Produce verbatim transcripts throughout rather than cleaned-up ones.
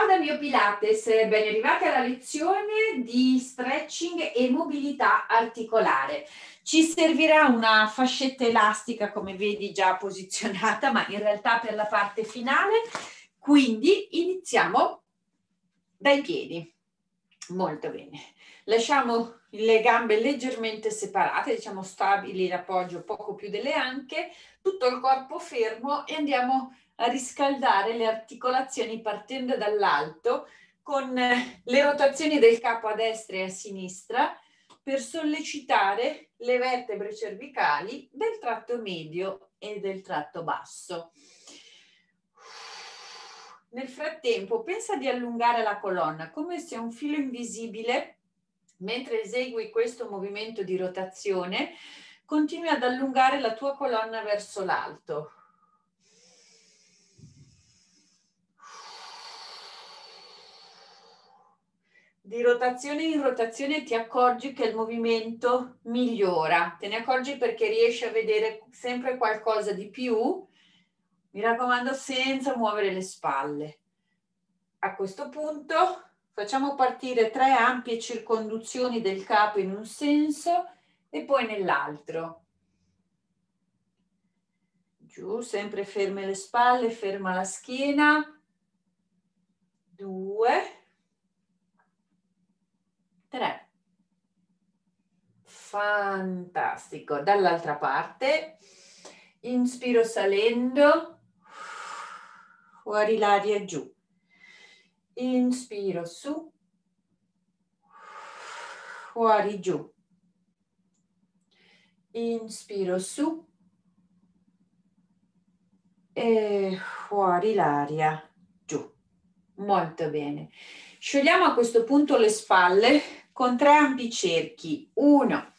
dal mio Pilates, ben arrivati alla lezione di stretching e mobilità articolare. Ci servirà una fascetta elastica, come vedi già posizionata, ma in realtà per la parte finale. Quindi iniziamo dai piedi. Molto bene. Lasciamo le gambe leggermente separate, diciamo stabili, l'appoggio poco più delle anche, tutto il corpo fermo e andiamo a riscaldare le articolazioni partendo dall'alto con le rotazioni del capo a destra e a sinistra per sollecitare le vertebre cervicali del tratto medio e del tratto basso. Nel frattempo pensa di allungare la colonna come se un filo invisibile, mentre esegui questo movimento di rotazione, continui ad allungare la tua colonna verso l'alto. Di rotazione in rotazione ti accorgi che il movimento migliora, te ne accorgi perché riesci a vedere sempre qualcosa di più, mi raccomando senza muovere le spalle. A questo punto facciamo partire tre ampie circonduzioni del capo in un senso e poi nell'altro. Giù, sempre ferme le spalle, ferma la schiena. Due. Tre. Fantastico. Dall'altra parte. Inspiro salendo. Fuori l'aria giù. Inspiro su. Fuori giù. Inspiro su. E fuori l'aria giù. Molto bene. Sciogliamo a questo punto le spalle con tre ampi cerchi. Uno,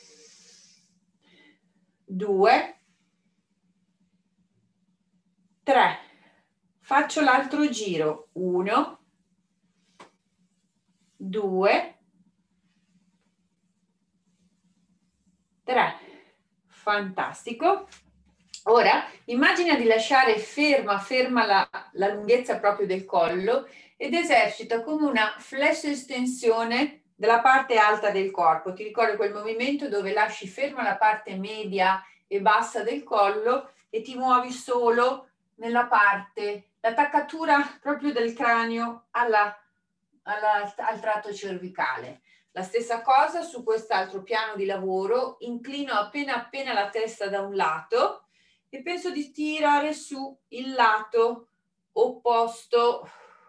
due, tre. Faccio l'altro giro. Uno, due, tre. Fantastico. Ora immagina di lasciare ferma, ferma la, la lunghezza proprio del collo ed esercita come una flash estensione della parte alta del corpo. Ti ricordi quel movimento dove lasci ferma la parte media e bassa del collo e ti muovi solo nella parte, l'attaccatura proprio del cranio alla, alla, al tratto cervicale. La stessa cosa su quest'altro piano di lavoro, inclino appena appena la testa da un lato e penso di tirare su il lato opposto.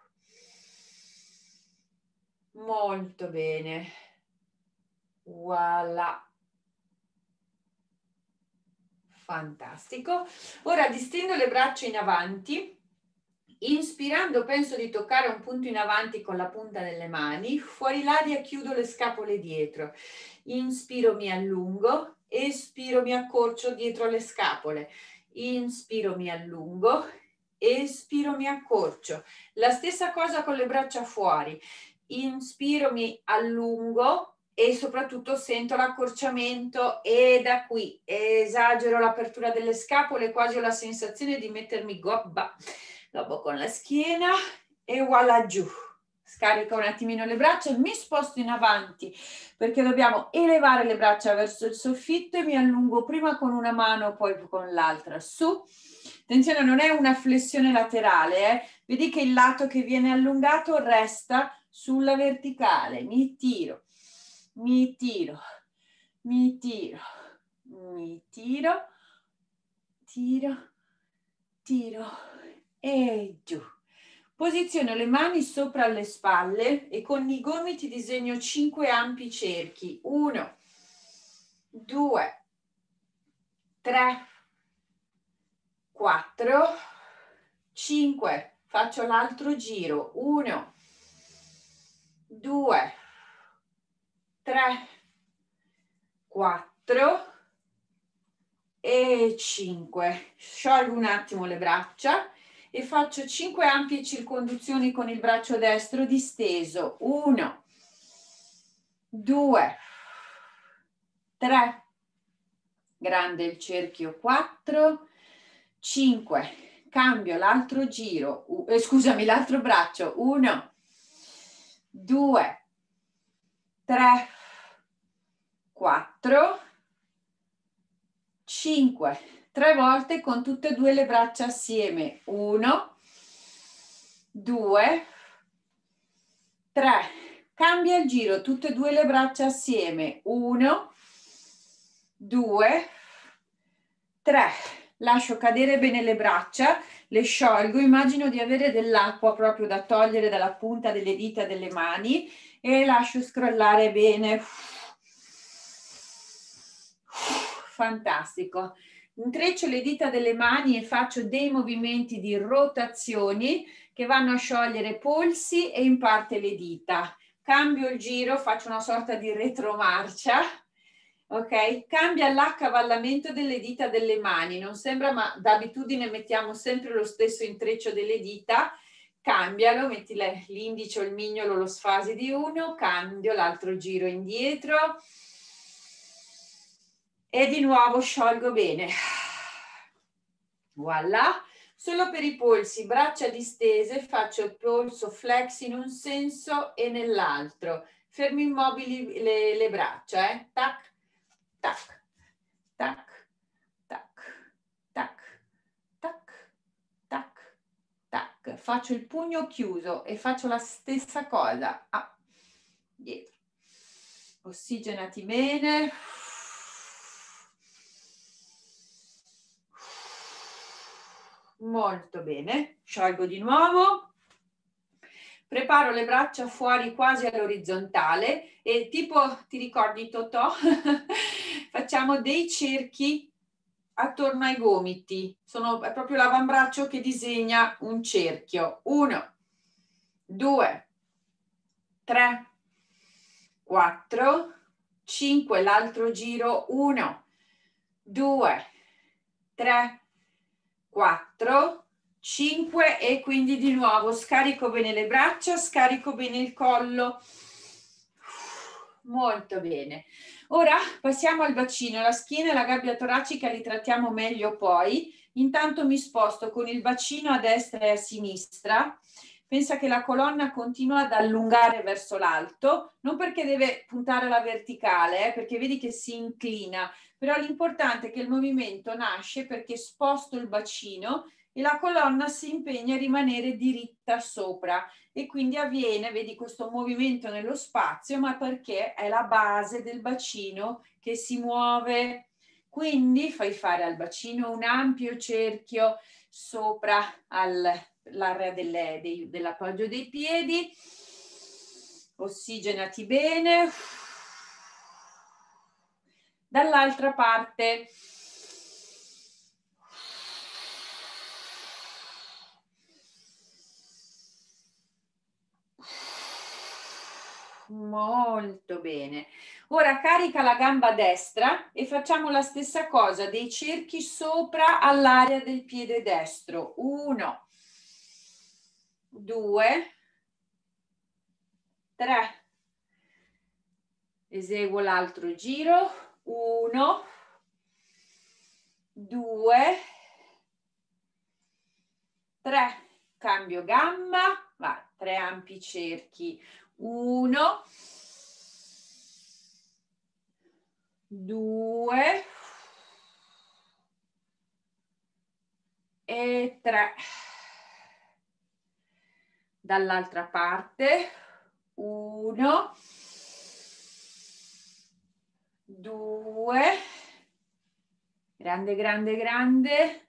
Molto bene. Voilà. Fantastico. Ora distendo le braccia in avanti. Inspirando penso di toccare un punto in avanti con la punta delle mani. Fuori l'aria chiudo le scapole dietro. Inspiro, mi allungo. Espiro, mi accorcio dietro le scapole. Inspiro, mi allungo. Espiro, mi accorcio. La stessa cosa con le braccia fuori. Inspiro, mi allungo e soprattutto sento l'accorciamento e da qui esagero l'apertura delle scapole, quasi ho la sensazione di mettermi gobba dopo con la schiena e voilà giù. Scarico un attimino le braccia, mi sposto in avanti perché dobbiamo elevare le braccia verso il soffitto e mi allungo prima con una mano poi con l'altra su. Attenzione, non è una flessione laterale, eh? Vedi che il lato che viene allungato resta sulla verticale. Mi tiro, mi tiro, mi tiro, mi tiro, tiro, tiro e giù. Posiziono le mani sopra le spalle e con i gomiti disegno cinque ampi cerchi. Uno, due, tre, quattro, cinque. Faccio l'altro giro. Uno, due, tre, quattro e cinque. Sciolgo un attimo le braccia e faccio cinque ampie circonduzioni con il braccio destro disteso. Uno, due, tre, grande il cerchio, quattro, cinque. cambio l'altro giro, eh, scusami, l'altro braccio, uno, due, tre, quattro, cinque, tre volte con tutte e due le braccia assieme, uno, due, tre, cambia il giro, tutte e due le braccia assieme, uno, due, tre, lascio cadere bene le braccia, le sciolgo, immagino di avere dell'acqua proprio da togliere dalla punta delle dita delle mani e lascio scrollare bene. Fantastico. Intreccio le dita delle mani e faccio dei movimenti di rotazioni che vanno a sciogliere polsi e in parte le dita. Cambio il giro, faccio una sorta di retromarcia. Ok, cambia l'accavallamento delle dita delle mani, non sembra, ma da abitudine mettiamo sempre lo stesso intreccio delle dita. Cambialo, metti l'indice o il mignolo, lo sfasi di uno, cambio l'altro giro indietro e di nuovo sciolgo bene. Voilà. Solo per i polsi, braccia distese, faccio il polso flex in un senso e nell'altro. Fermi immobili le, le braccia, eh? Tac, tac, tac, tac, tac, tac, tac, tac. Faccio il pugno chiuso e faccio la stessa cosa. Ah, dietro. Ossigenati bene. Molto bene, sciolgo di nuovo, preparo le braccia fuori quasi all'orizzontale e tipo, ti ricordi Totò? Facciamo dei cerchi attorno ai gomiti, sono, è proprio l'avambraccio che disegna un cerchio. Uno, due, tre, quattro, cinque, l'altro giro, uno, due, tre, quattro, cinque e quindi di nuovo scarico bene le braccia, scarico bene il collo, molto bene. Ora passiamo al bacino, la schiena e la gabbia toracica li trattiamo meglio poi. Intanto mi sposto con il bacino a destra e a sinistra. Pensa che la colonna continua ad allungare verso l'alto, non perché deve puntare alla verticale, eh, perché vedi che si inclina, però l'importante è che il movimento nasce perché sposto il bacino e la colonna si impegna a rimanere diritta sopra e quindi avviene, vedi, questo movimento nello spazio, ma perché è la base del bacino che si muove. Quindi fai fare al bacino un ampio cerchio sopra all'area dell'appoggio dei piedi, ossigenati bene. Dall'altra parte molto bene. Ora carica la gamba destra e facciamo la stessa cosa, dei cerchi sopra all'area del piede destro. Uno, due, tre. Eseguo l'altro giro. Uno, due, tre. Cambio gamba, va, tre ampi cerchi. Uno, due e tre. Dall'altra parte, uno, due, grande, grande, grande,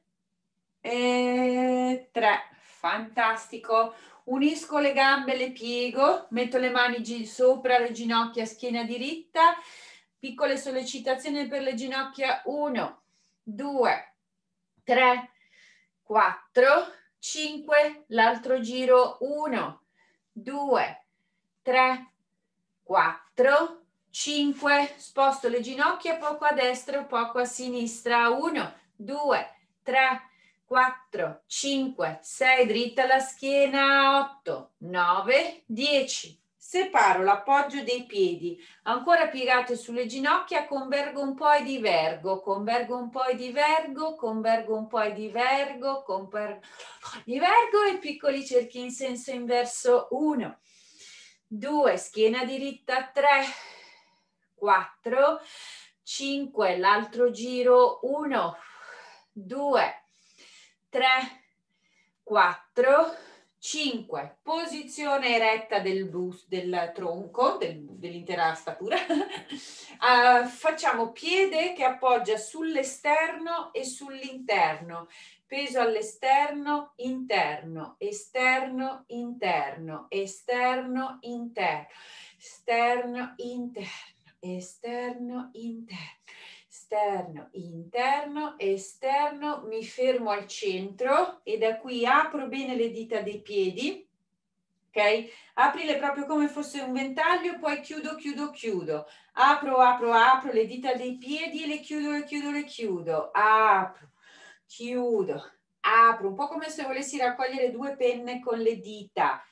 e tre. Fantastico. Unisco le gambe, le piego, metto le mani sopra le ginocchia, schiena diritta, piccole sollecitazioni per le ginocchia, uno, due, tre, quattro, cinque, l'altro giro, uno, due, tre, quattro, cinque, sposto le ginocchia poco a destra e poco a sinistra, uno, due, tre, quattro, cinque, sei, dritta la schiena, otto, nove, dieci, separo l'appoggio dei piedi, ancora piegate sulle ginocchia, convergo un po' e divergo, convergo un po' e divergo, convergo un po' e divergo, convergo, divergo e piccoli cerchi in senso inverso, uno, due, schiena diritta, tre, quattro, cinque, l'altro giro, uno, due, tre, quattro, cinque, posizione eretta del, bus, del tronco, del, dell'intera statura. Uh, facciamo piede che appoggia sull'esterno e sull'interno, peso all'esterno, interno, esterno, interno, esterno, interno, esterno, interno, esterno, interno, esterno, interno, esterno, mi fermo al centro e da qui apro bene le dita dei piedi, ok? Aprile proprio come fosse un ventaglio, poi chiudo, chiudo, chiudo, apro, apro, apro le dita dei piedi e le chiudo, le chiudo, le chiudo, apro, chiudo, apro, un po' come se volessi raccogliere due penne con le dita,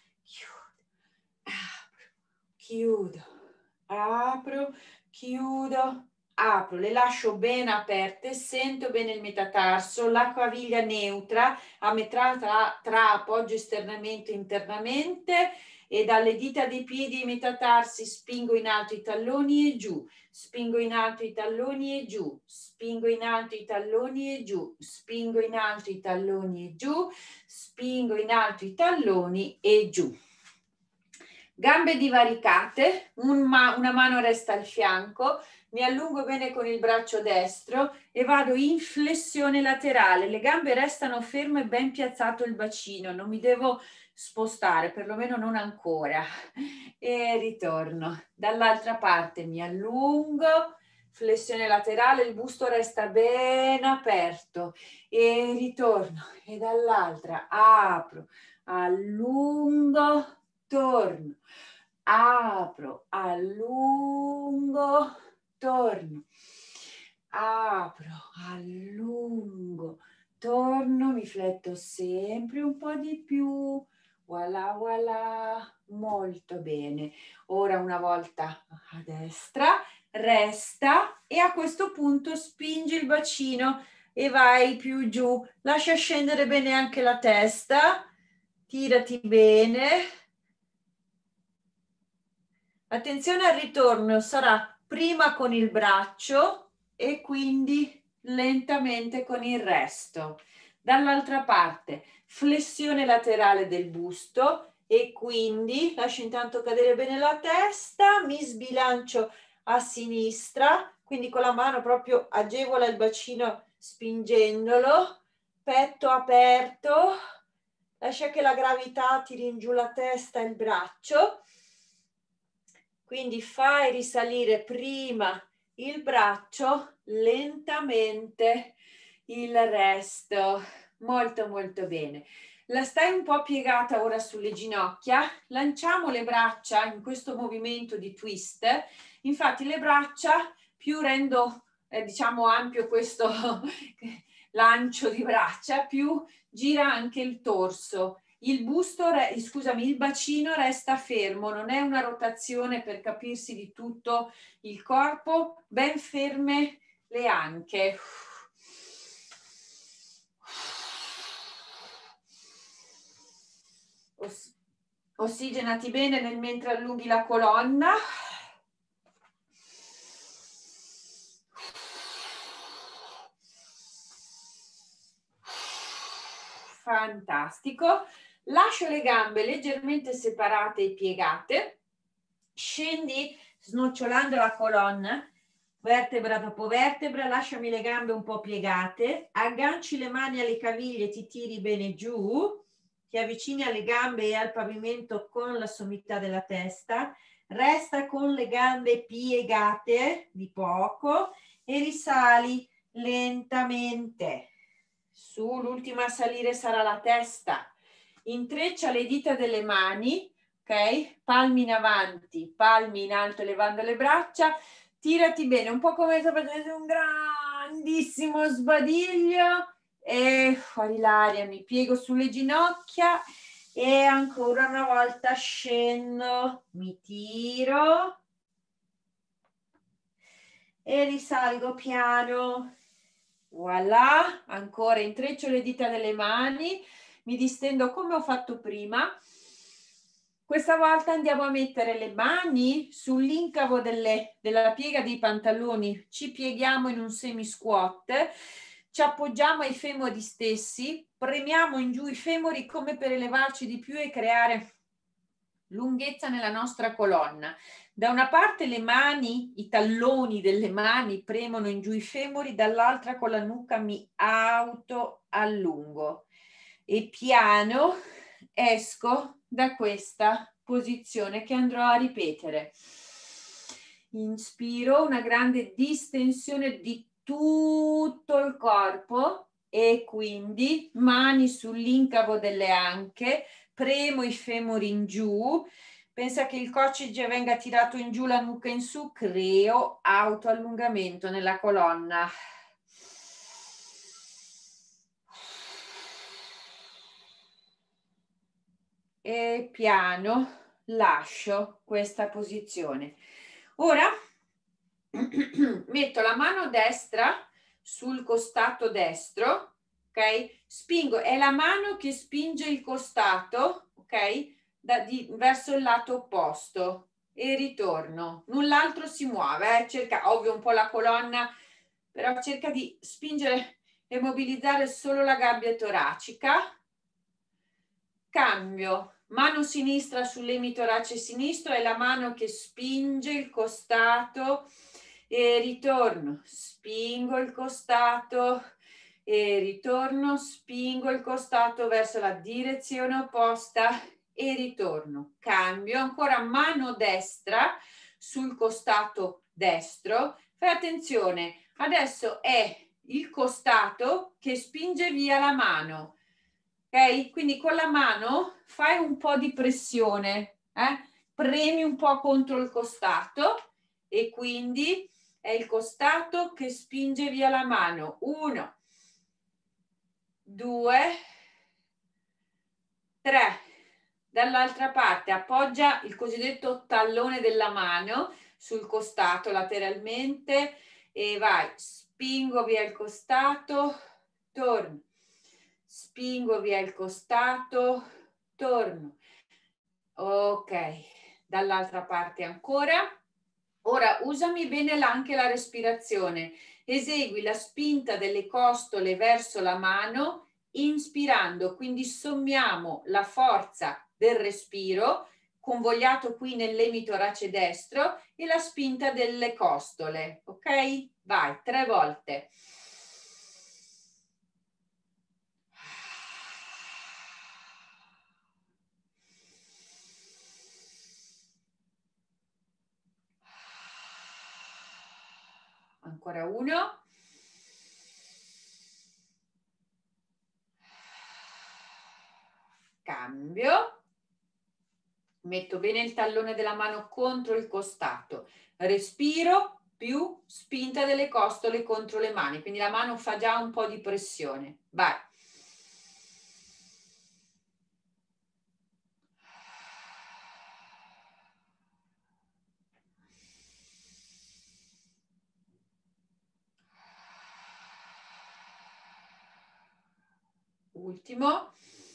chiudo, apro, chiudo, apro, chiudo, apro, le lascio ben aperte, sento bene il metatarso, la caviglia neutra a metà tra, tra appoggio esternamente e internamente e dalle dita dei piedi e metatarsi spingo in alto i talloni e giù, spingo in alto i talloni e giù, spingo in alto i talloni e giù, spingo in alto i talloni e giù, spingo in alto i talloni e giù. Gambe divaricate, un ma una mano resta al fianco, mi allungo bene con il braccio destro e vado in flessione laterale, le gambe restano ferme, ben piazzato il bacino, non mi devo spostare, perlomeno non ancora, e ritorno. Dall'altra parte mi allungo, flessione laterale, il busto resta ben aperto e ritorno e dall'altra apro, allungo, torno, apro, allungo, torno, apro, allungo, torno, mi fletto sempre un po' di più, voilà, voilà, molto bene. Ora una volta a destra, resta e a questo punto spingi il bacino e vai più giù, lascia scendere bene anche la testa, tirati bene. Attenzione al ritorno, sarà prima con il braccio e quindi lentamente con il resto. Dall'altra parte, flessione laterale del busto e quindi lascio intanto cadere bene la testa, mi sbilancio a sinistra, quindi con la mano proprio agevola il bacino spingendolo, petto aperto, lascia che la gravità tiri in giù la testa e il braccio. Quindi fai risalire prima il braccio, lentamente il resto. Molto molto bene. La stai un po' piegata ora sulle ginocchia, lanciamo le braccia in questo movimento di twist. Infatti le braccia, più rendo eh, diciamo ampio questo lancio di braccia, più gira anche il torso. Il busto, scusami, il bacino resta fermo, non è una rotazione per capirsi di tutto il corpo, ben ferme le anche. Oss- ossigenati bene nel mentre allunghi la colonna. Fantastico. Lascio le gambe leggermente separate e piegate, scendi snocciolando la colonna, vertebra dopo vertebra, lasciami le gambe un po' piegate, agganci le mani alle caviglie, ti tiri bene giù, ti avvicini alle gambe e al pavimento con la sommità della testa, resta con le gambe piegate di poco e risali lentamente. Su, l'ultima a salire sarà la testa. Intreccia le dita delle mani, ok? Palmi in avanti, palmi in alto levando le braccia, tirati bene, un po' come se facessi un grandissimo sbadiglio e fuori l'aria, mi piego sulle ginocchia e ancora una volta scendo, mi tiro e risalgo piano. Voilà, ancora intreccio le dita delle mani, mi distendo come ho fatto prima. Questa volta andiamo a mettere le mani sull'incavo della piega dei pantaloni, ci pieghiamo in un semi squat, ci appoggiamo ai femori stessi, premiamo in giù i femori come per elevarci di più e creare lunghezza nella nostra colonna. Da una parte le mani, i talloni delle mani premono in giù i femori, dall'altra con la nuca mi auto allungo e piano esco da questa posizione che andrò a ripetere. Inspiro, una grande distensione di tutto il corpo e quindi mani sull'incavo delle anche, premo i femori in giù, pensa che il coccige venga tirato in giù, la nuca in su, creo autoallungamento nella colonna. E piano lascio questa posizione. Ora metto la mano destra sul costato destro, ok? Spingo, è la mano che spinge il costato, ok? Da, di, verso il lato opposto e ritorno. Null'altro si muove, eh? Cerca, ovvio, un po' la colonna, però cerca di spingere e mobilizzare solo la gabbia toracica. Cambio, mano sinistra sull'emitorace sinistro, è la mano che spinge il costato e ritorno, spingo il costato e ritorno, spingo il costato verso la direzione opposta e ritorno. Cambio, ancora mano destra sul costato destro. Fai attenzione, adesso è il costato che spinge via la mano. Ok? Quindi con la mano fai un po' di pressione, eh? Premi un po' contro il costato e quindi è il costato che spinge via la mano. Uno, due, tre. Dall'altra parte appoggia il cosiddetto tallone della mano sul costato lateralmente e vai, spingo via il costato, torno. Spingo via il costato, torno. Ok, dall'altra parte ancora. Ora usami bene anche la respirazione. Esegui la spinta delle costole verso la mano, inspirando, quindi sommiamo la forza del respiro, convogliato qui nell'emitorace destro, e la spinta delle costole. Ok? Vai, tre volte. Ancora uno. Cambio. Metto bene il tallone della mano contro il costato. Respiro più spinta delle costole contro le mani. Quindi la mano fa già un po' di pressione. Vai. Ultimo.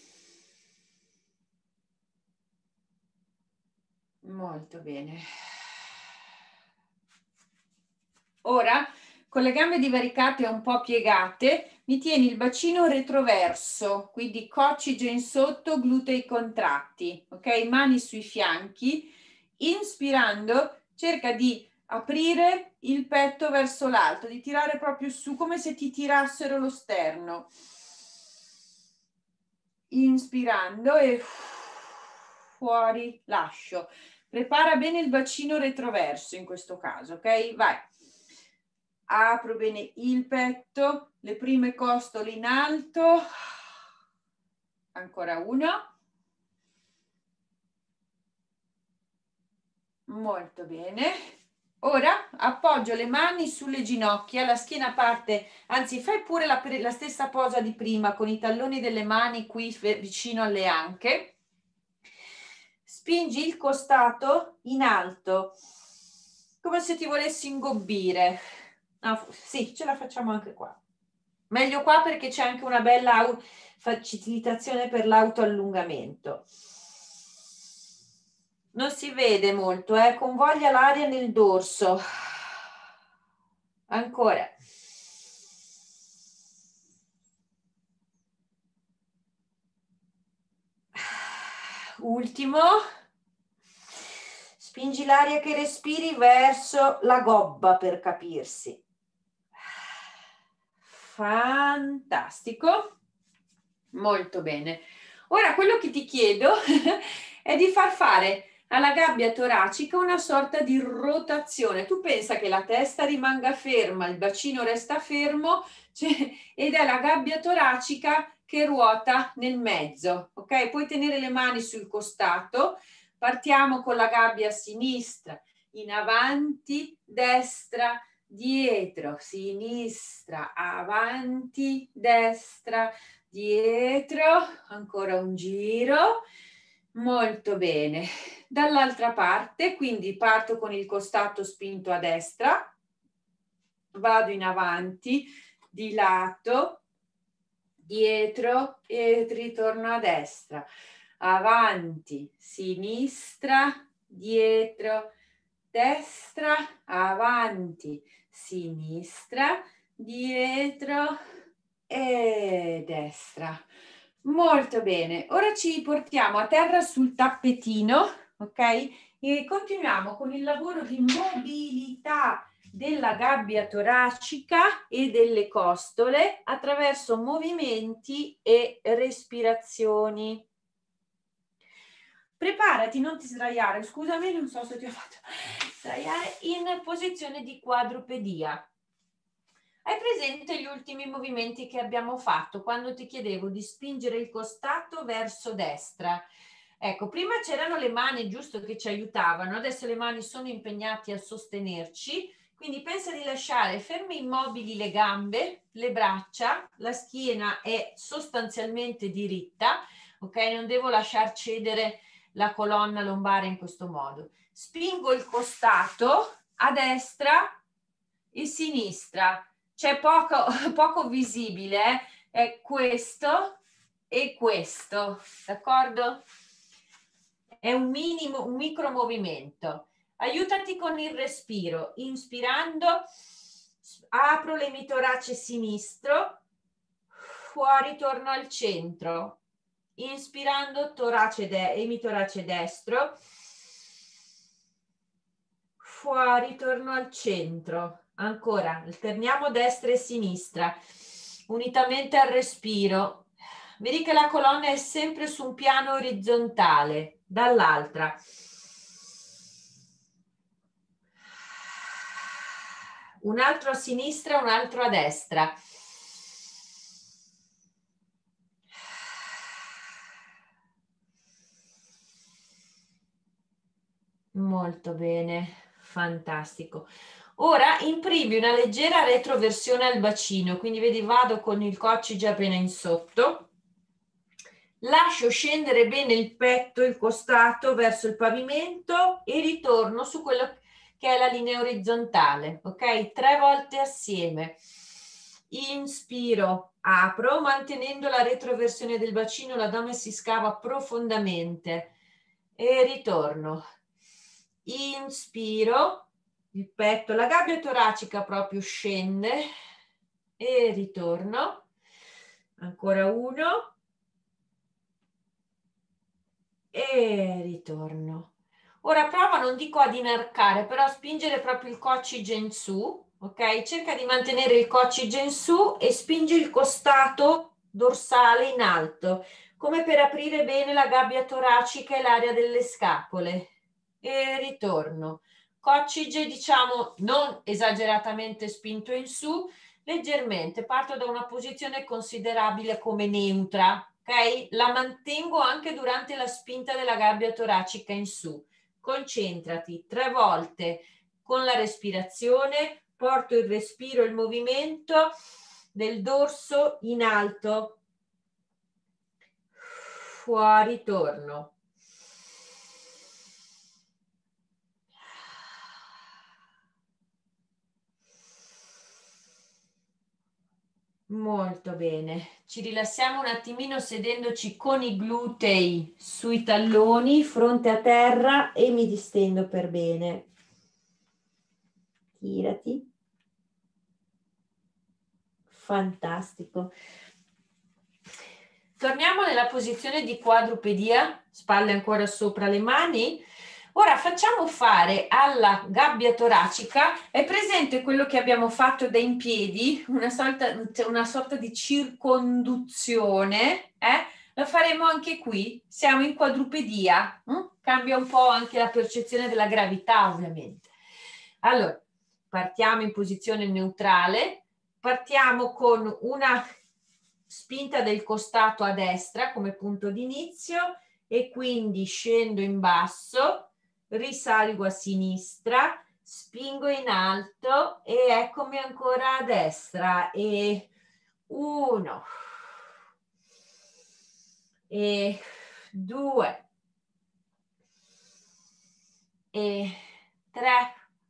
Molto bene. Ora, con le gambe divaricate e un po' piegate, mi tieni il bacino retroverso, quindi coccige in sotto, glutei contratti, ok? Mani sui fianchi. Inspirando, cerca di aprire il petto verso l'alto, di tirare proprio su come se ti tirassero lo sterno. Inspirando e fuori, lascio. Prepara bene il bacino retroverso in questo caso, ok? Vai. Apro bene il petto, le prime costole in alto. Ancora uno. Molto bene. Ora appoggio le mani sulle ginocchia, la schiena parte, anzi fai pure la, la stessa posa di prima con i talloni delle mani qui vicino alle anche. spingi il costato in alto, come se ti volessi ingobbire. Ah, sì, ce la facciamo anche qua. Meglio qua perché c'è anche una bella facilitazione per l'autoallungamento. Non si vede molto, eh? Convoglia l'aria nel dorso. Ancora. Ultimo. Spingi l'aria che respiri verso la gobba per capirsi. Fantastico. Molto bene. Ora quello che ti chiedo è di far fare alla gabbia toracica una sorta di rotazione. Tu pensa che la testa rimanga ferma, il bacino resta fermo, cioè, ed è la gabbia toracica che ruota nel mezzo, ok? Puoi tenere le mani sul costato, partiamo con la gabbia a sinistra, in avanti, destra, dietro, sinistra, avanti, destra, dietro, ancora un giro, molto bene. Dall'altra parte, quindi parto con il costato spinto a destra, vado in avanti, di lato, dietro e ritorno a destra, avanti, sinistra, dietro, destra, avanti, sinistra, dietro e destra. Molto bene, ora ci portiamo a terra sul tappetino, ok? E continuiamo con il lavoro di mobilità della gabbia toracica e delle costole attraverso movimenti e respirazioni. Preparati, non ti sdraiare, scusami, non so se ti ho fatto sdraiare, in posizione di quadrupedia. Hai presente gli ultimi movimenti che abbiamo fatto quando ti chiedevo di spingere il costato verso destra? Ecco, prima c'erano le mani, giusto, che ci aiutavano, adesso le mani sono impegnate a sostenerci, quindi pensa di lasciare ferme immobili le gambe, le braccia, la schiena è sostanzialmente diritta, ok? Non devo lasciar cedere la colonna lombare in questo modo. Spingo il costato a destra e sinistra. C'è poco, poco visibile, eh? È questo e questo, d'accordo? È un minimo, un micro movimento. Aiutati con il respiro. Inspirando, apro l'emitorace sinistro, fuori torno al centro. Inspirando, torace de- emitorace destro, fuori torno al centro. Ancora, alterniamo destra e sinistra, unitamente al respiro. Vedi che la colonna è sempre su un piano orizzontale, dall'altra. Un altro a sinistra, un altro a destra. Molto bene, fantastico. Ora imprimi una leggera retroversione al bacino, quindi vedi vado con il coccige appena in sotto, lascio scendere bene il petto, il costato verso il pavimento e ritorno su quello che è la linea orizzontale, ok? Tre volte assieme. Inspiro, apro, mantenendo la retroversione del bacino, l'addome si scava profondamente e ritorno. Inspiro, il petto, la gabbia toracica proprio scende e ritorno. Ancora uno e ritorno. Ora prova, non dico ad inarcare, però a spingere proprio il coccige in su, ok? Cerca di mantenere il coccige in su e spingi il costato dorsale in alto, come per aprire bene la gabbia toracica e l'area delle scapole. E ritorno. Coccige, diciamo, non esageratamente spinto in su, leggermente. Parto da una posizione considerabile come neutra, ok? La mantengo anche durante la spinta della gabbia toracica in su. Concentrati tre volte con la respirazione, porto il respiro, il movimento del dorso in alto, fuori, torno. Molto bene. Ci rilassiamo un attimino sedendoci con i glutei sui talloni, fronte a terra e mi distendo per bene. Tirati. Fantastico. Torniamo nella posizione di quadrupedia, spalle ancora sopra le mani. Ora facciamo fare alla gabbia toracica, è presente quello che abbiamo fatto da in piedi, una sorta, una sorta di circonduzione, eh? Lo faremo anche qui, siamo in quadrupedia, hm? Cambia un po' anche la percezione della gravità ovviamente. Allora, partiamo in posizione neutrale, partiamo con una spinta del costato a destra come punto di inizio e quindi scendo in basso, risalgo a sinistra, spingo in alto e eccomi ancora a destra e uno e due e tre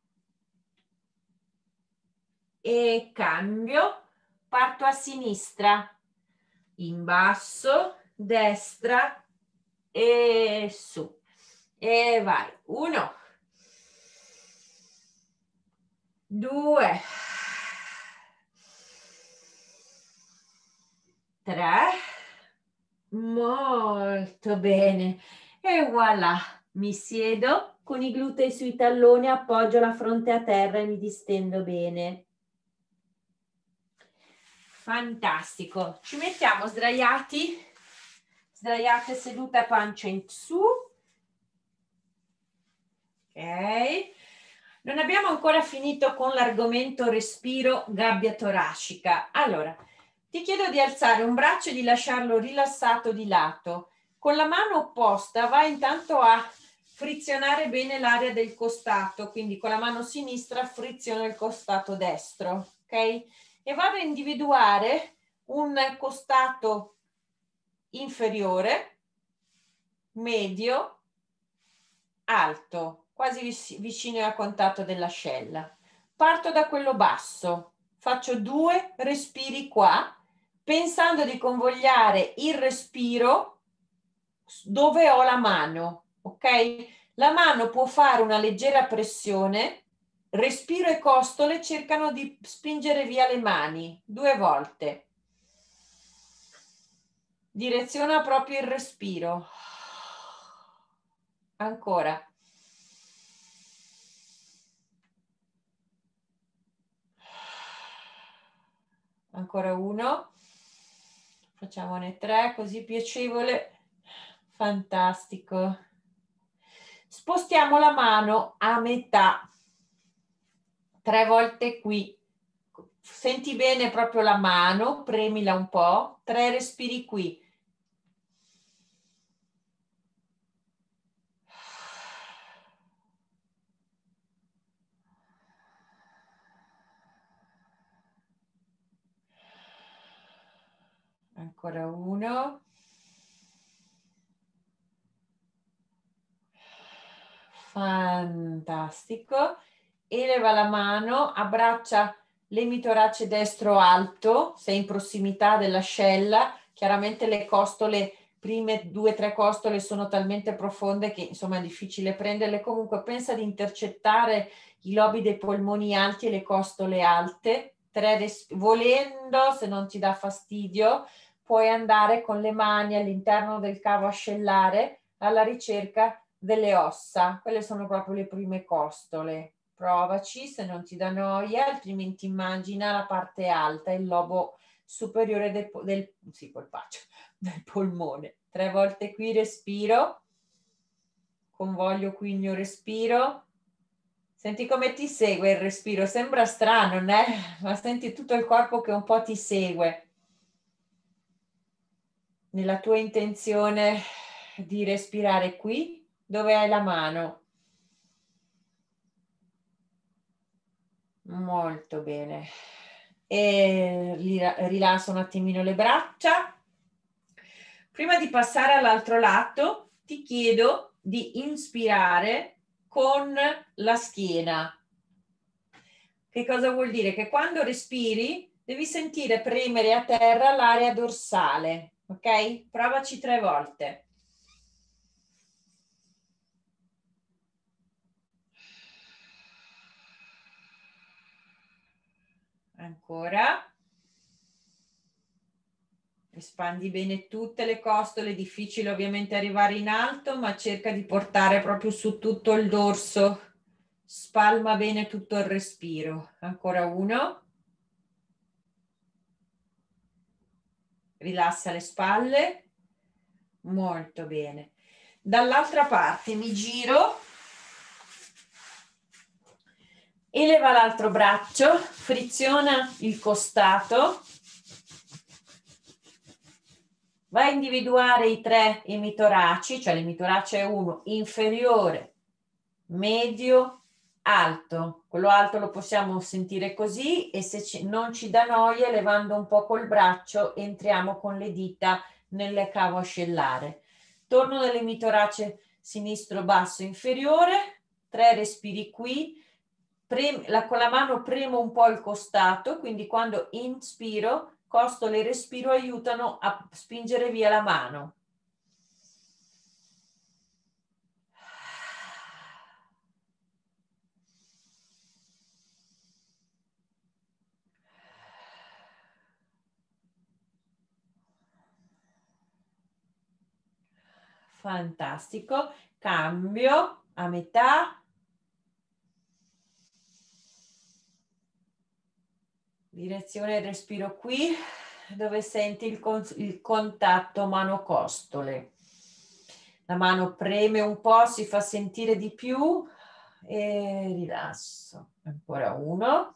e cambio, parto a sinistra, in basso, destra e su e vai, uno, due, tre, molto bene e voilà, mi siedo con i glutei sui talloni, appoggio la fronte a terra e mi distendo bene. Fantastico, ci mettiamo sdraiati, sdraiate sedute a pancia in su, ok? Non abbiamo ancora finito con l'argomento respiro, gabbia toracica. Allora, ti chiedo di alzare un braccio e di lasciarlo rilassato di lato. Con la mano opposta vai intanto a frizionare bene l'area del costato, quindi con la mano sinistra friziono il costato destro, ok? E vado a individuare un costato inferiore, medio, alto, quasi vicino al contatto dell'ascella. Parto da quello basso, faccio due respiri qua, pensando di convogliare il respiro dove ho la mano, ok? La mano può fare una leggera pressione, respiro e costole cercano di spingere via le mani due volte. Direziona proprio il respiro. Ancora. Ancora uno. Facciamone tre, così piacevole. Fantastico. Spostiamo la mano a metà. Tre volte qui. Senti bene proprio la mano, premila un po'. Tre respiri qui. Ancora uno. Fantastico. Eleva la mano, abbraccia l'emitorace destro alto, sei in prossimità dell'ascella, chiaramente le costole, prime due o tre costole sono talmente profonde che insomma è difficile prenderle, comunque pensa di intercettare i lobi dei polmoni alti e le costole alte, tre volendo, se non ti dà fastidio, puoi andare con le mani all'interno del cavo ascellare alla ricerca delle ossa, quelle sono proprio le prime costole. Provaci se non ti dà noia, altrimenti immagina la parte alta, il lobo superiore del, del, sì, colpaccio, del polmone. Tre volte qui respiro, convoglio qui il mio respiro. Senti come ti segue il respiro, sembra strano, né? Ma senti tutto il corpo che un po' ti segue nella tua intenzione di respirare qui dove hai la mano. Molto bene. E rilasso un attimino le braccia. Prima di passare all'altro lato, ti chiedo di inspirare con la schiena. Che cosa vuol dire? Che quando respiri Devi sentire premere a terra l'area dorsale, ok? Provaci tre volte. Ancora. Espandi bene tutte le costole, è difficile ovviamente arrivare in alto, ma cerca di portare proprio su tutto il dorso. Spalma bene tutto il respiro. Ancora uno. Rilassa le spalle. Molto bene. Dall'altra parte mi giro. Eleva l'altro braccio, friziona il costato. Vai a individuare i tre emitoraci, cioè l'emitorace è uno, inferiore, medio, alto. Quello alto lo possiamo sentire così e se ci, non ci dà noia, elevando un po' col braccio, entriamo con le dita nel cavo ascellare. Torno nell'emitorace sinistro basso inferiore, tre respiri qui, Prem, la, con la mano premo un po' il costato, quindi quando inspiro, costole e respiro aiutano a spingere via la mano. Fantastico. Cambio a metà. Direzione del respiro qui, dove senti il, con, il contatto mano-costole. La mano preme un po', si fa sentire di più e rilasso. Ancora uno.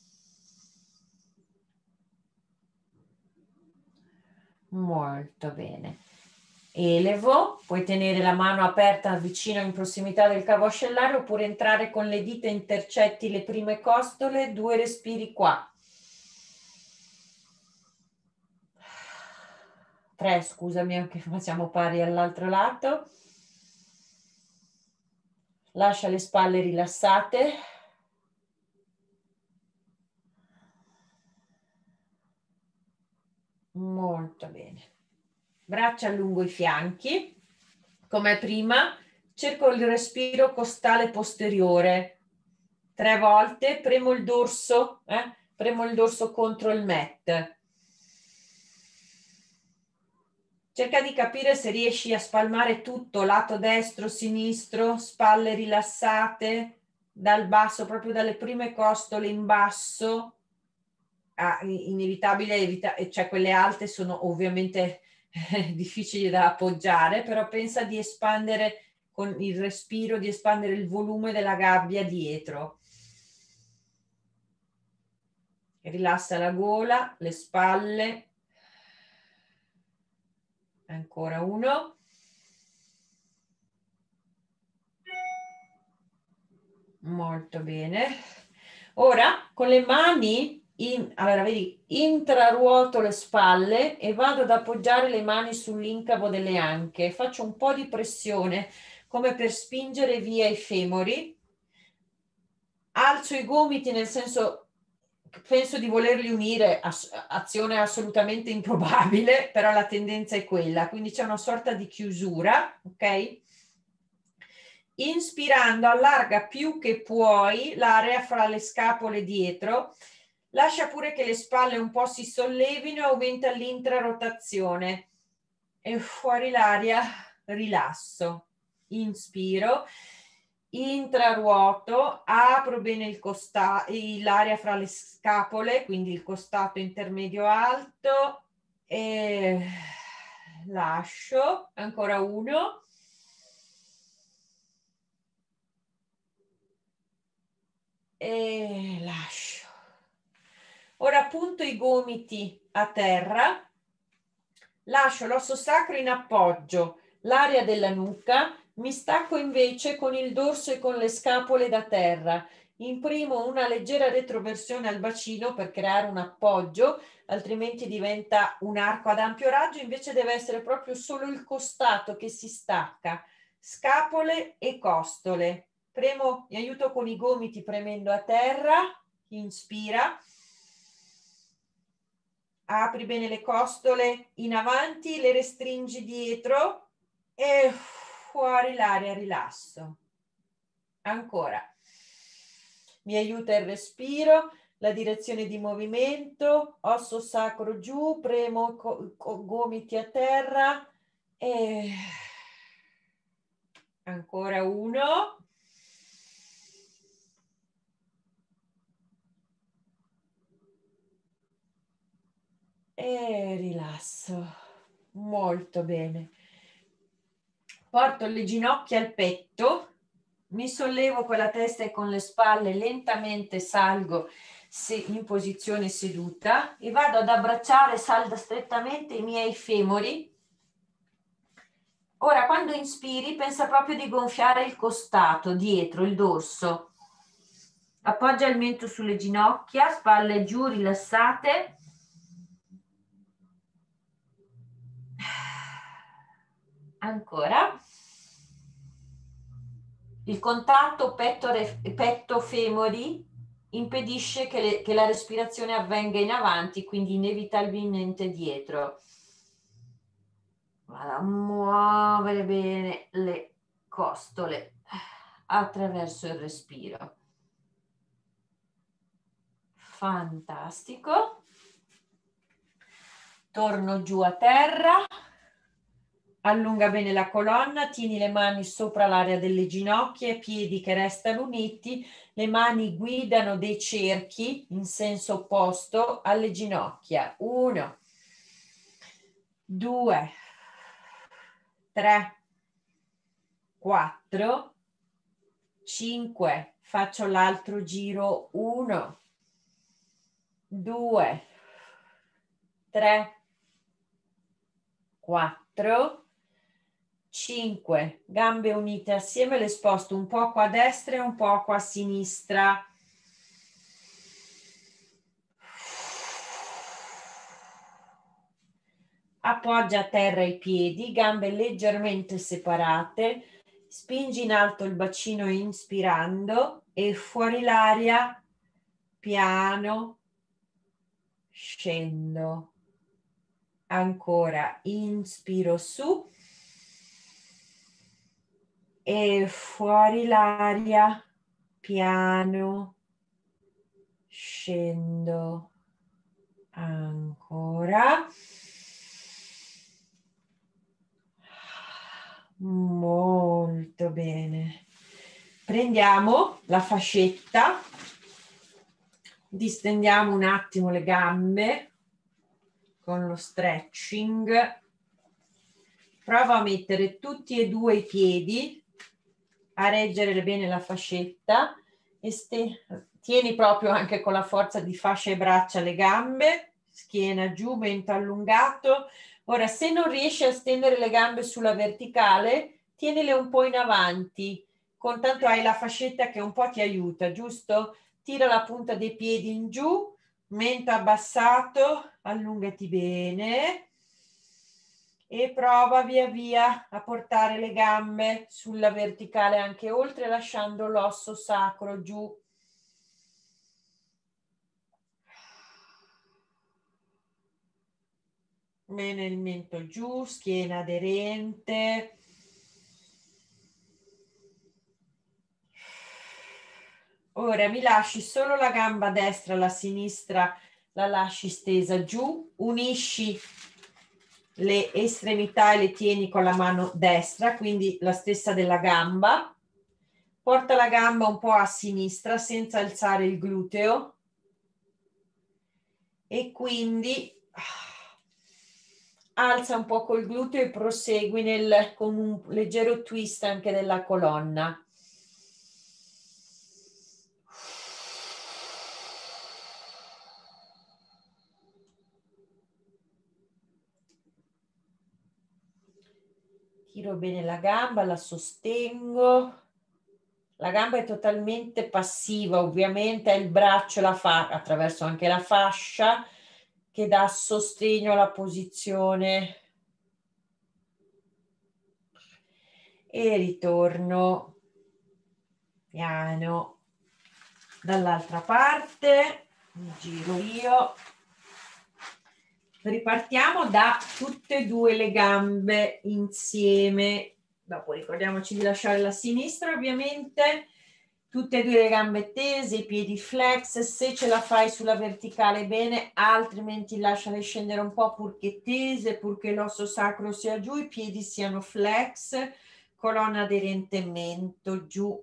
Molto bene. Elevo, puoi tenere la mano aperta vicino in prossimità del cavo ascellare oppure entrare con le dita intercetti le prime costole, due respiri qua. Tre, scusami, anche facciamo pari all'altro lato. Lascia le spalle rilassate. Molto bene. Braccia lungo i fianchi. Come prima, cerco il respiro costale posteriore. Tre volte, premo il dorso, eh? Premo il dorso contro il mat. Cerca di capire se riesci a spalmare tutto, lato destro, sinistro, spalle rilassate, dal basso, proprio dalle prime costole in basso. Ah, inevitabile, evita, cioè quelle alte sono ovviamente eh, difficili da appoggiare, però pensa di espandere con il respiro, di espandere il volume della gabbia dietro. Rilassa la gola, le spalle. Ancora uno. Molto bene. Ora con le mani, in, allora vedi, intraruoto le spalle e vado ad appoggiare le mani sull'incavo delle anche. Faccio un po' di pressione come per spingere via i femori. Alzo i gomiti nel senso, penso di volerli unire, azione assolutamente improbabile, però la tendenza è quella, quindi c'è una sorta di chiusura, ok? Inspirando, allarga più che puoi l'area fra le scapole dietro, lascia pure che le spalle un po' si sollevino, aumenta l'intrarotazione e fuori l'aria, rilasso. Inspiro, intraruoto, apro bene il costato, l'aria fra le scapole, quindi il costato intermedio alto e lascio, ancora uno. E lascio. Ora punto i gomiti a terra, lascio l'osso sacro in appoggio, l'area della nuca, mi stacco invece con il dorso e con le scapole da terra. Imprimo una leggera retroversione al bacino per creare un appoggio, altrimenti diventa un arco ad ampio raggio, invece deve essere proprio solo il costato che si stacca, scapole e costole. Premo, mi aiuto con i gomiti premendo a terra, inspira, apri bene le costole in avanti, le restringi dietro e fuori l'aria, rilasso. Ancora. Mi aiuta il respiro, la direzione di movimento, osso sacro giù, premo gomiti a terra e ancora uno. E rilasso. Molto bene. Porto le ginocchia al petto. Mi sollevo con la testa e con le spalle, lentamente salgo in posizione seduta e vado ad abbracciare salda strettamente i miei femori. Ora, quando inspiri, pensa proprio di gonfiare il costato, dietro, il dorso. Appoggia il mento sulle ginocchia, spalle giù, rilassate. Ancora. Il contatto petto-femori impedisce che, le, che la respirazione avvenga in avanti, quindi inevitabilmente dietro. Vado a muovere bene le costole attraverso il respiro. Fantastico. Torno giù a terra. Allunga bene la colonna, tieni le mani sopra l'area delle ginocchia, piedi che restano uniti, le mani guidano dei cerchi in senso opposto alle ginocchia. Uno, due, tre, quattro, cinque. Faccio l'altro giro. Uno, due, tre, quattro, cinque, gambe unite assieme, le sposto un po' qua a destra e un po' qua a sinistra. Appoggia a terra i piedi, gambe leggermente separate, spingi in alto il bacino inspirando e fuori l'aria, piano, scendo. Ancora, inspiro su. E fuori l'aria, piano, scendo, ancora, molto bene. Prendiamo la fascetta, distendiamo un attimo le gambe con lo stretching, prova a mettere tutti e due i piedi a reggere bene la fascetta e tieni proprio anche con la forza di fascia e braccia le gambe, schiena giù, mento allungato. Ora, se non riesci a stendere le gambe sulla verticale, tienile un po' in avanti, con tanto hai la fascetta che un po' ti aiuta, giusto? Tira la punta dei piedi in giù, mento abbassato, allungati bene. E prova via via a portare le gambe sulla verticale anche oltre, lasciando l'osso sacro giù. Bene, il mento giù, schiena aderente. Ora mi lasci solo la gamba destra, la sinistra la lasci stesa giù, unisci le estremità e le tieni con la mano destra, quindi la stessa della gamba. Porta la gamba un po' a sinistra senza alzare il gluteo e quindi alza un po' col gluteo e prosegui nel, con un leggero twist anche della colonna. Tiro bene la gamba, la sostengo. La gamba è totalmente passiva, ovviamente è il braccio la fa attraverso anche la fascia che dà sostegno alla posizione. E ritorno piano dall'altra parte, mi giro io, ripartiamo da tutte e due le gambe insieme. Dopo ricordiamoci di lasciare la sinistra ovviamente. Tutte e due le gambe tese, i piedi flex, se ce la fai sulla verticale bene, altrimenti lasciale scendere un po' purché tese, purché l'osso sacro sia giù, i piedi siano flex, colonna aderente mento giù.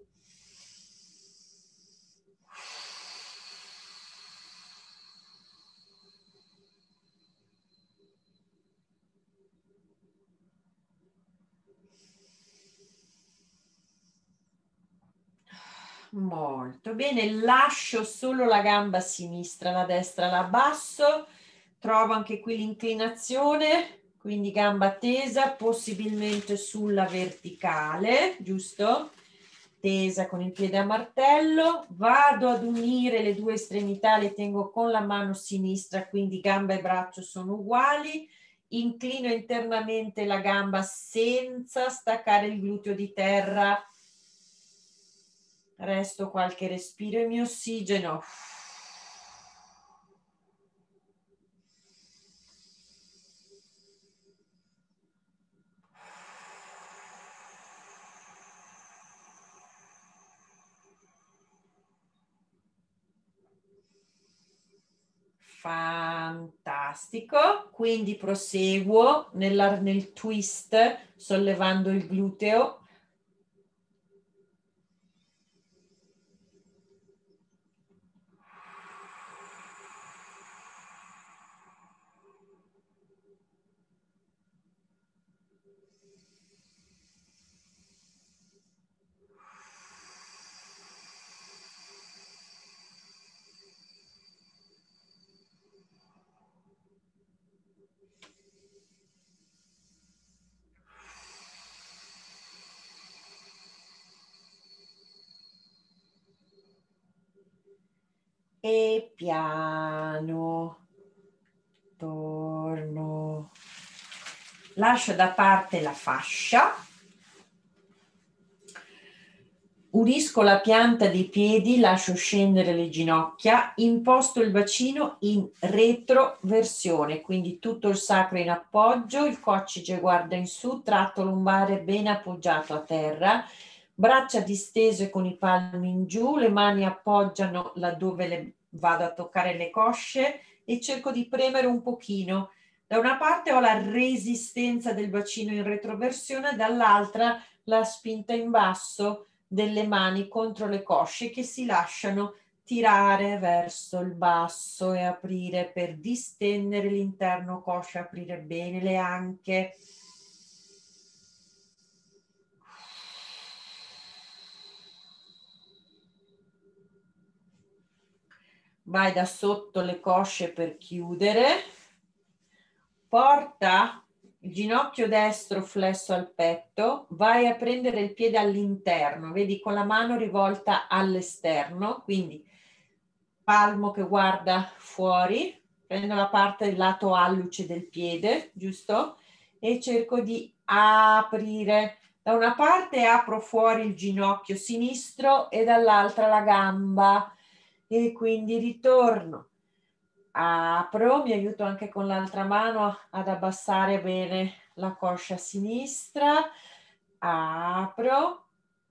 Molto bene, lascio solo la gamba sinistra, la destra la abbasso, trovo anche qui l'inclinazione, quindi gamba tesa, possibilmente sulla verticale, giusto? Tesa con il piede a martello, vado ad unire le due estremità, le tengo con la mano sinistra, quindi gamba e braccio sono uguali, inclino internamente la gamba senza staccare il gluteo di terra. Resto qualche respiro e mi ossigeno. Fantastico, quindi proseguo nella, nel twist sollevando il gluteo. E piano torno, lascio da parte la fascia, unisco la pianta dei piedi, lascio scendere le ginocchia, imposto il bacino in retroversione, quindi tutto il sacro in appoggio, il coccige guarda in su, tratto lombare ben appoggiato a terra, braccia distese con i palmi in giù, le mani appoggiano laddove le vado a toccare le cosce e cerco di premere un pochino. Da una parte ho la resistenza del bacino in retroversione, dall'altra la spinta in basso delle mani contro le cosce che si lasciano tirare verso il basso e aprire per distendere l'interno coscia, aprire bene le anche. Vai da sotto le cosce per chiudere, porta il ginocchio destro flesso al petto, vai a prendere il piede all'interno, vedi, con la mano rivolta all'esterno, quindi palmo che guarda fuori, prendo la parte del lato alluce del piede, giusto? E cerco di aprire. Da una parte apro fuori il ginocchio sinistro e dall'altra la gamba. E quindi ritorno, apro, mi aiuto anche con l'altra mano ad abbassare bene la coscia sinistra, apro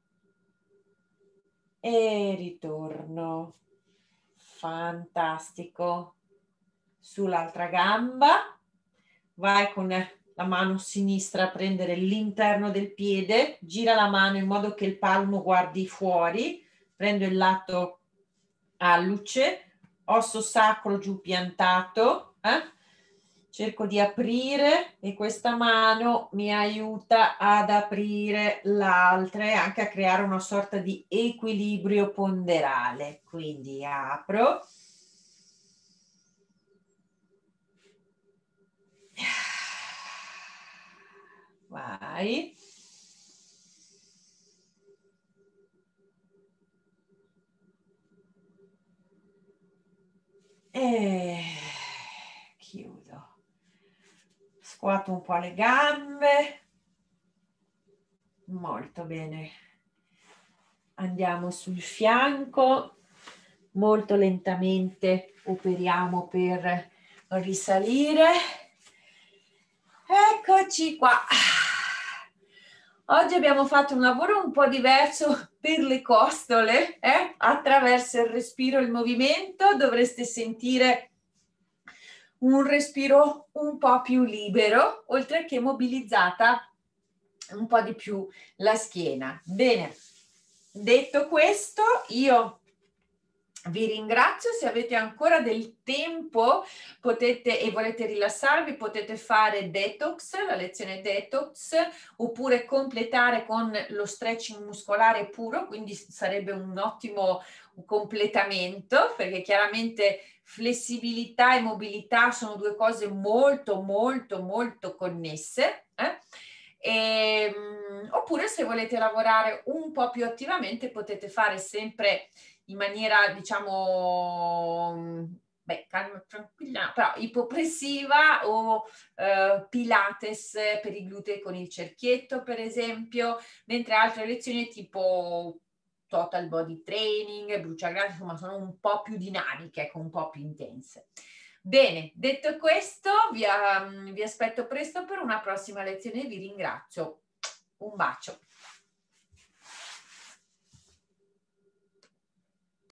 e ritorno. Fantastico. Sull'altra gamba, vai con la mano sinistra a prendere l'interno del piede, gira la mano in modo che il palmo guardi fuori, prendo il lato alluce, osso sacro giù piantato, eh? Cerco di aprire e questa mano mi aiuta ad aprire l'altra e anche a creare una sorta di equilibrio ponderale. Quindi apro. Vai. E chiudo. Scuoto un po' le gambe. Molto bene. Andiamo sul fianco. Molto lentamente operiamo per risalire. Eccoci qua. Oggi abbiamo fatto un lavoro un po' diverso per le costole, eh? Attraverso il respiro e il movimento dovreste sentire un respiro un po' più libero, oltre che mobilizzata un po' di più la schiena. Bene, detto questo, io vi ringrazio. Se avete ancora del tempo potete e volete rilassarvi, potete fare detox, la lezione detox, oppure completare con lo stretching muscolare puro, quindi sarebbe un ottimo completamento, perché chiaramente flessibilità e mobilità sono due cose molto molto molto connesse. Eh? E, oppure se volete lavorare un po' più attivamente potete fare sempre in maniera diciamo beh, calma, tranquilla, però ipopressiva o eh, pilates per i glutei con il cerchietto per esempio, mentre altre lezioni tipo total body training, bruciagrassi, insomma sono un po' più dinamiche, ecco, un po' più intense. Bene, detto questo vi, um, vi aspetto presto per una prossima lezione, vi ringrazio, un bacio.